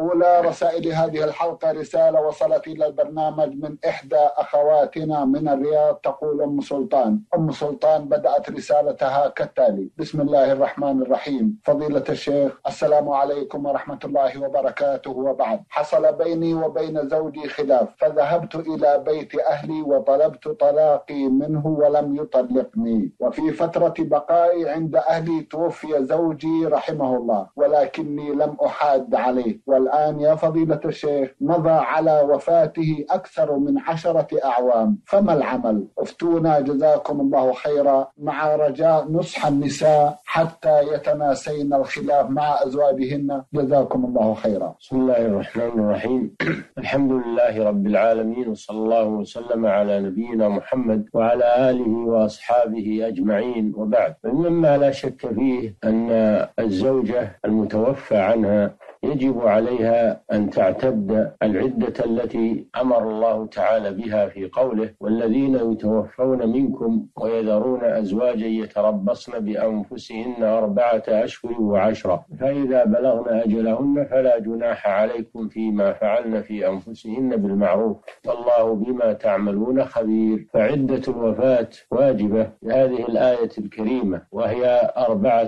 أولى رسائل هذه الحلقة رسالة وصلت إلى البرنامج من إحدى أخواتنا من الرياض. تقول أم سلطان بدأت رسالتها كالتالي: بسم الله الرحمن الرحيم. فضيلة الشيخ، السلام عليكم ورحمة الله وبركاته، وبعد. حصل بيني وبين زوجي خلاف، فذهبت إلى بيت أهلي وطلبت طلاقي منه ولم يطلقني، وفي فترة بقائي عند أهلي توفي زوجي رحمه الله، ولكني لم أحاد عليه، والآن يا فضيلة الشيخ مضى على وفاته أكثر من 10 أعوام، فما العمل؟ افتونا جزاكم الله خيرا، مع رجاء نصح النساء حتى يتناسين الخلاف مع أزواجهن، جزاكم الله خيرا. بسم الله الرحمن الرحيم. الحمد لله رب العالمين، وصلى الله وسلم على نبينا محمد وعلى آله وأصحابه أجمعين، وبعد. مما لا شك فيه أن الزوجة المتوفى عنها يجب عليها أن تعتد العدة التي أمر الله تعالى بها في قوله: والذين يتوفون منكم ويذرون أزواجا يتربصن بأنفسهن 4 أشهر و10، فإذا بلغن أجلهن فلا جناح عليكم فيما فعلن في أنفسهن بالمعروف، والله بما تعملون خبير. فعدة الوفاة واجبة بهذه الآية الكريمة، وهي 4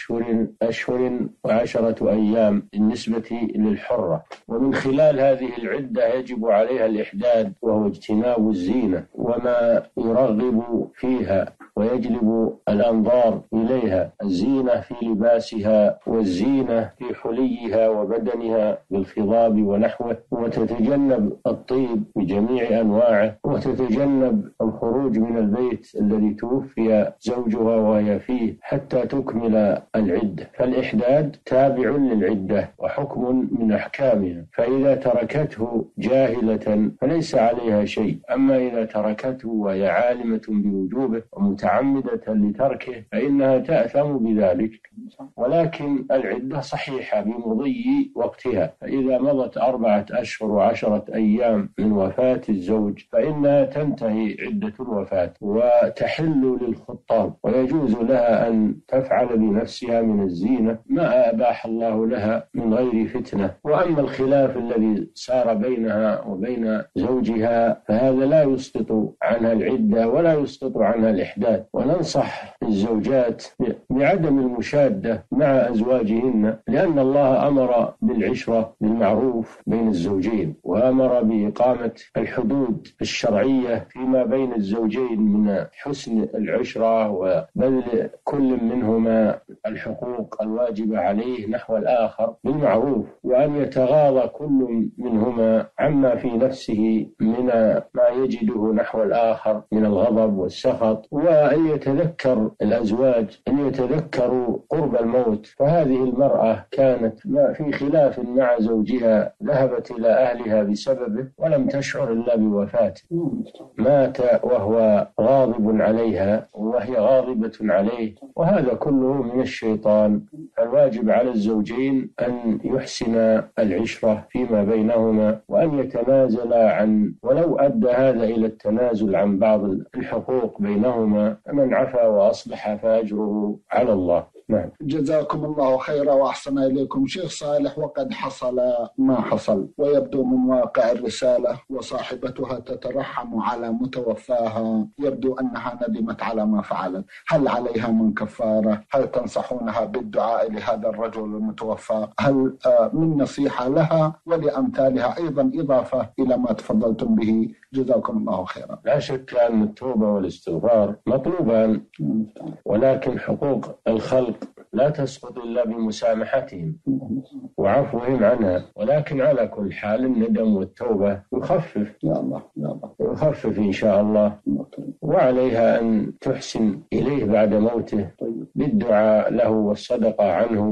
أشهر و10 أيام بالنسبة للحرة. ومن خلال هذه العدة يجب عليها الإحداد، وهو اجتناب الزينة وما يرغب فيها ويجلب الأنظار إليها، الزينة في لباسها والزينة في حليها وبدنها بالخضاب ونحوه، وتتجنب الطيب بجميع أنواعه، وتتجنب الخروج من البيت الذي توفي زوجها وهي فيه حتى تكمل العدة. فالإحداد تابع للعدة وحكم من أحكامها، فإذا تركته جاهلة فليس عليها شيء، أما إذا تركته وهي عالمة بوجوبه ومتعمدة لتركه فإنها تأثم بذلك. ولكن العدة صحيحة بمضي وقتها، فإذا مضت 4 أشهر و10 أيام من وفاة الزوج فإنها تنتهي عدة الوفاة وتحل للخطاب، ويجوز لها أن تفعل بنفسها من الزينة ما أباح الله لها من غير فتنة. وأما الخلاف الذي صار بينها وبين زوجها فهذا لا يسقط عنها العدة ولا يسقط عنها الإحداد. وننصح الزوجات بعدم المشادة مع أزواجهن، لأن الله أمر بالعشرة بالمعروف بين الزوجين، وأمر بإقامة الحدود الشرعية فيما بين الزوجين من حسن العشرة وبذل كل منهما الحقوق الواجبة عليه نحو الآخر بالمعروف، وأن يتغاضى كل منهما عما في نفسه من ما يجده نحو الآخر من الغضب والسخط، وأن يتذكر الأزواج أن يتذكروا قرب الموت. فهذه المرأة كانت في خلاف مع زوجها، ذهبت إلى أهلها بسببه ولم تشعر إلا بوفاته، مات وهو غاضب عليها وهي غاضبة عليه، وهذا كله من الشيطان. فالواجب على الزوجين أن يحسن العشرة فيما بينهما، وأن يتنازلا عن، ولو أدى هذا إلى التنازل عن بعض الحقوق بينهما، فمن عفا وأصلح فأجره على الله. نعم. جزاكم الله خيرا وأحسن إليكم شيخ صالح. وقد حصل ما حصل، ويبدو من واقع الرسالة وصاحبتها تترحم على متوفاها، يبدو أنها ندمت على ما فعلت. هل عليها من كفارة؟ هل تنصحونها بالدعاء لهذا الرجل المتوفى؟ هل من نصيحة لها ولأمثالها أيضا إضافة إلى ما تفضلتم به؟ جزاكم الله خيرا. لا شك أن التوبة والاستغفار مطلوبان، ولكن حقوق الخلق لا تسقط إلا بمسامحتهم وعفوهم عنها. ولكن على كل حال الندم والتوبة يخفف يخفف إن شاء الله، وعليها أن تحسن إليه بعد موته بالدعاء له والصدقة عنه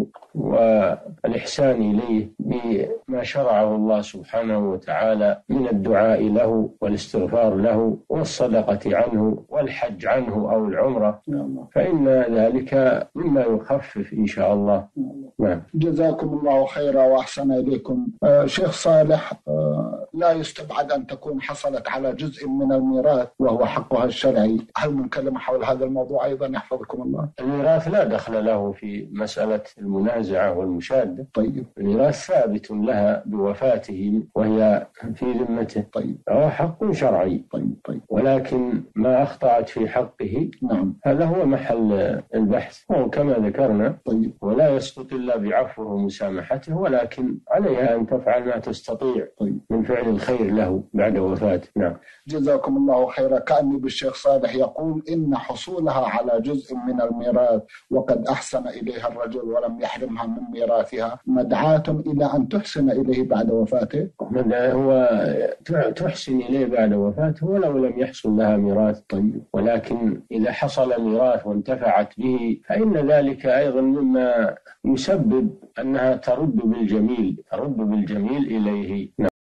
والإحسان إليه بما شرعه الله سبحانه وتعالى من الدعاء له والاستغفار له والصدقة عنه والحج عنه أو العمرة، فإن ذلك مما يخفف إن شاء الله. نعم. جزاكم الله خيرا وأحسن إليكم. شيخ صالح، لا يستبعد أن تكون حصلت على جزء من الميراث وهو حقها الشرعي. هل من كلمة حول هذا الموضوع أيضا يحفظكم الله؟ الميراث لا دخل له في مسألة المنازعة والمشادة. طيب. الميراث ثابت لها بوفاته وهي في ذمته. طيب. هو حق شرعي. طيب. ولكن ما أخطأت في حقه نعم. هذا هو محل البحث، وكما ذكرنا. طيب. ولا يسقط إلا بعفوه ومسامحته، ولكن عليها أن تفعل ما تستطيع من فعل الخير له بعد وفاته. نعم. جزاكم الله خيرا. كأني بالشيخ صالح يقول إن حصولها على جزء من الميراث وقد أحسن إليها الرجل ولم يحرمها من ميراثها مدعاة إلى أن تحسن إليه بعد وفاته. هو تحسن إليه بعد وفاته ولو لم يحصل لها ميراث. طيب. ولكن إذا حصل ميراث وانتفعت به فإن ذلك أيضا مما يسبب أنها ترد بالجميل إليه.